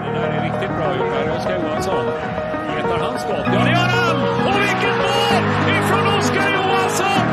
Det där är riktigt bra gjort här. Oskar Johansson. Letar han skott? Ja, det gör han! Och vilket mål ifrån Oskar Johansson!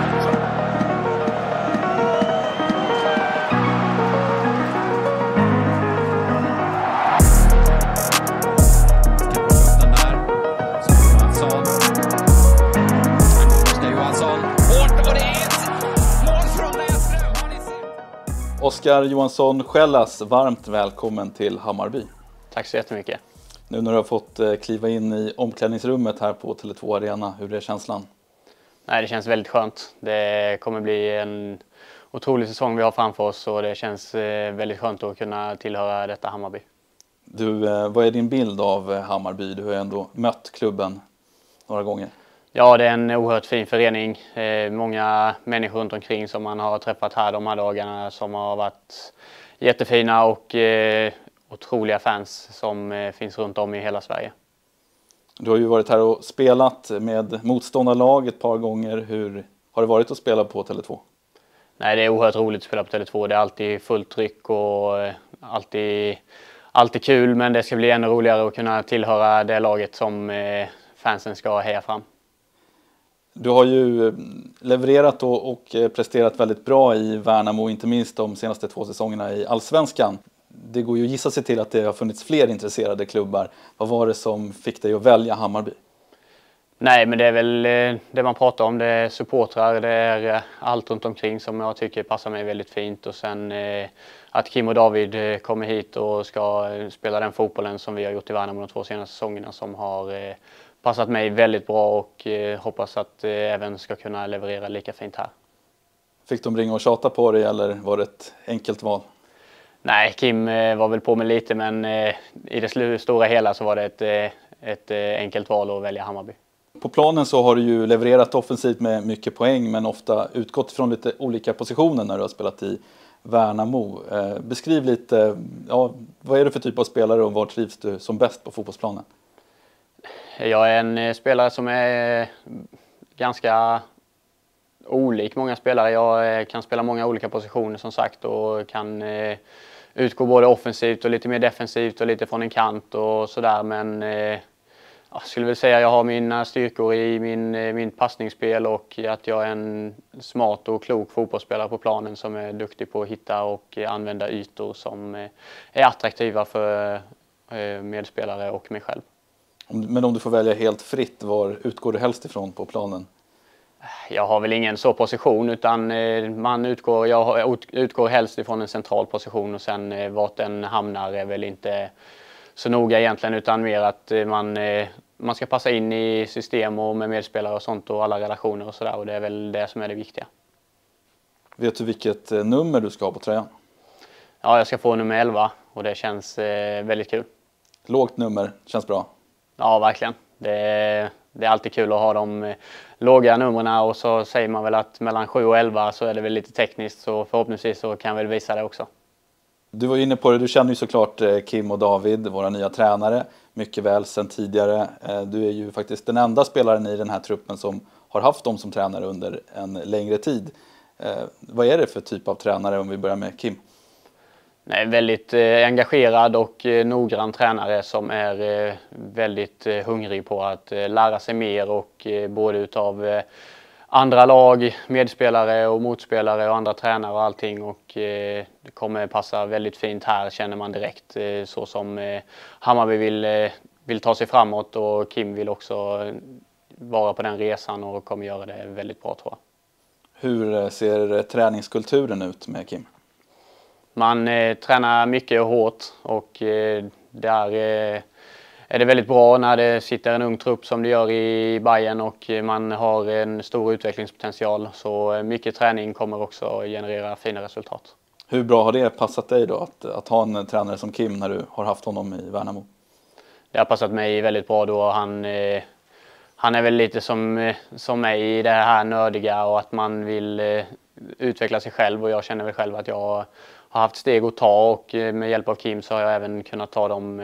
Oskar Johansson Skällas, varmt välkommen till Hammarby. Tack så jättemycket. Nu när du har fått kliva in i omklädningsrummet här på Tele2 Arena, hur är känslan? Nej, det känns väldigt skönt. Det kommer bli en otrolig säsong vi har framför oss och det känns väldigt skönt att kunna tillhöra detta Hammarby. Du, vad är din bild av Hammarby? Du har ju ändå mött klubben några gånger. Ja, det är en oerhört fin förening. Många människor runt omkring som man har träffat här de här dagarna som har varit jättefina och otroliga fans som finns runt om i hela Sverige. Du har ju varit här och spelat med motståndarlag ett par gånger. Hur har det varit att spela på Tele2? Nej, det är oerhört roligt att spela på Tele2. Det är alltid fullt tryck och alltid kul, men det ska bli ännu roligare att kunna tillhöra det laget som fansen ska heja fram. Du har ju levererat och presterat väldigt bra i Värnamo, inte minst de senaste 2 säsongerna i Allsvenskan. Det går ju att gissa sig till att det har funnits fler intresserade klubbar. Vad var det som fick dig att välja Hammarby? Nej, men det är väl det man pratar om. Det är supportrar, det är allt runt omkring som jag tycker passar mig väldigt fint. Och sen att Kim och David kommer hit och ska spela den fotbollen som vi har gjort i Värnamo de 2 senaste säsongerna som har passat mig väldigt bra och hoppas att även ska kunna leverera lika fint här. Fick de ringa och tjata på dig eller var det ett enkelt val? Nej, Kim var väl på mig lite, men i det stora hela så var det ett enkelt val att välja Hammarby. På planen så har du ju levererat offensivt med mycket poäng, men ofta utgått från lite olika positioner när du har spelat i Värnamo. Beskriv lite, vad är du för typ av spelare och var trivs du som bäst på fotbollsplanen? Jag är en spelare som är ganska olik många spelare. Jag kan spela många olika positioner som sagt och kan utgå både offensivt och lite mer defensivt och lite från en kant och sådär. Men jag skulle väl säga att jag har mina styrkor i min passningsspel och att jag är en smart och klok fotbollsspelare på planen som är duktig på att hitta och använda ytor som är attraktiva för medspelare och mig själv. Men om du får välja helt fritt, var utgår du helst ifrån på planen? Jag har väl ingen så position utan jag utgår helst ifrån en central position och sen vart den hamnar är väl inte så noga egentligen utan mer att man ska passa in i system och med medspelare och sånt och alla relationer och sådär och det är väl det som är det viktiga. Vet du vilket nummer du ska ha på tröjan? Ja, jag ska få nummer 11 och det känns väldigt kul. Lågt nummer, känns bra. Ja, verkligen. Det är alltid kul att ha de låga numren och så säger man väl att mellan 7 och 11 så är det väl lite tekniskt så förhoppningsvis så kan jag väl visa det också. Du var inne på det, du känner ju såklart Kim och David, våra nya tränare, mycket väl sedan tidigare. Du är ju faktiskt den enda spelaren i den här truppen som har haft dem som tränare under en längre tid. Vad är det för typ av tränare om vi börjar med Kim? Nej, väldigt engagerad och noggrann tränare som är väldigt hungrig på att lära sig mer och både utav andra lag, medspelare och motspelare och andra tränare och allting och det kommer passa väldigt fint här känner man direkt så som Hammarby vill ta sig framåt och Kim vill också vara på den resan och kommer göra det väldigt bra tror jag. Hur ser träningskulturen ut med Kim? Man tränar mycket och hårt och där är det väldigt bra när det sitter en ung trupp som det gör i Bayern och man har en stor utvecklingspotential. Så mycket träning kommer också generera fina resultat. Hur bra har det passat dig då att ha en tränare som Kim när du har haft honom i Värnamo? Det har passat mig väldigt bra då. Han är väl lite som mig i det här nördiga och att man vill utveckla sig själv och jag känner väl själv att jag har haft steg att ta och med hjälp av Kim så har jag även kunnat ta dem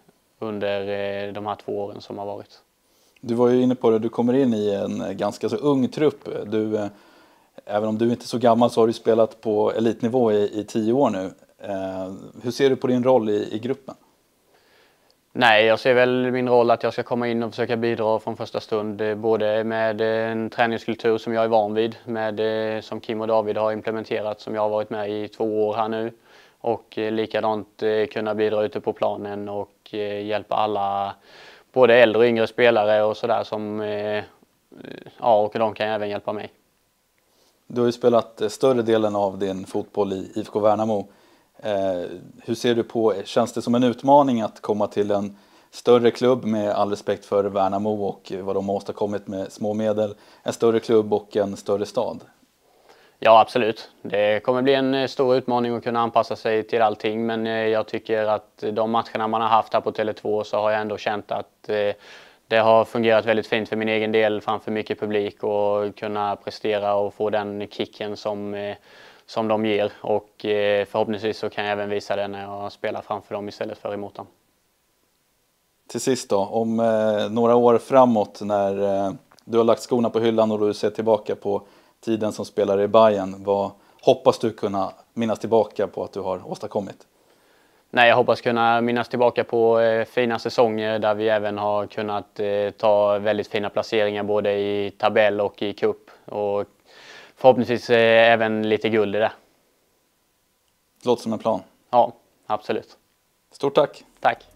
under de här 2 åren som har varit. Du var ju inne på det, du kommer in i en ganska så ung trupp. Även om du inte är så gammal så har du spelat på elitnivå i 10 år nu. Hur ser du på din roll i gruppen? Nej, jag ser väl min roll att jag ska komma in och försöka bidra från första stund. Både med en träningskultur som jag är van vid, med som Kim och David har implementerat, som jag har varit med i 2 år här nu. Och likadant kunna bidra ute på planen och hjälpa alla, både äldre och yngre spelare och sådär som, ja, och de kan även hjälpa mig. Du har ju spelat större delen av din fotboll i IFK Värnamo. Hur ser du på, känns det som en utmaning att komma till en större klubb, med all respekt för Värnamo och vad de har åstadkommit med små medel, en större klubb och en större stad? Ja, absolut. Det kommer bli en stor utmaning att kunna anpassa sig till allting, men jag tycker att de matcherna man har haft här på Tele2 så har jag ändå känt att det har fungerat väldigt fint för min egen del framför mycket publik, och kunna prestera och få den kicken som de ger, och förhoppningsvis så kan jag även visa det när jag spelar framför dem istället för emot dem. Till sist då, om några år framåt när du har lagt skorna på hyllan och du ser tillbaka på tiden som spelare i Bayern, vad hoppas du kunna minnas tillbaka på att du har åstadkommit? Nej, jag hoppas kunna minnas tillbaka på fina säsonger där vi även har kunnat ta väldigt fina placeringar både i tabell och i cup, och förhoppningsvis även lite guld i det. Låter som en plan. Ja, absolut. Stort tack! Tack!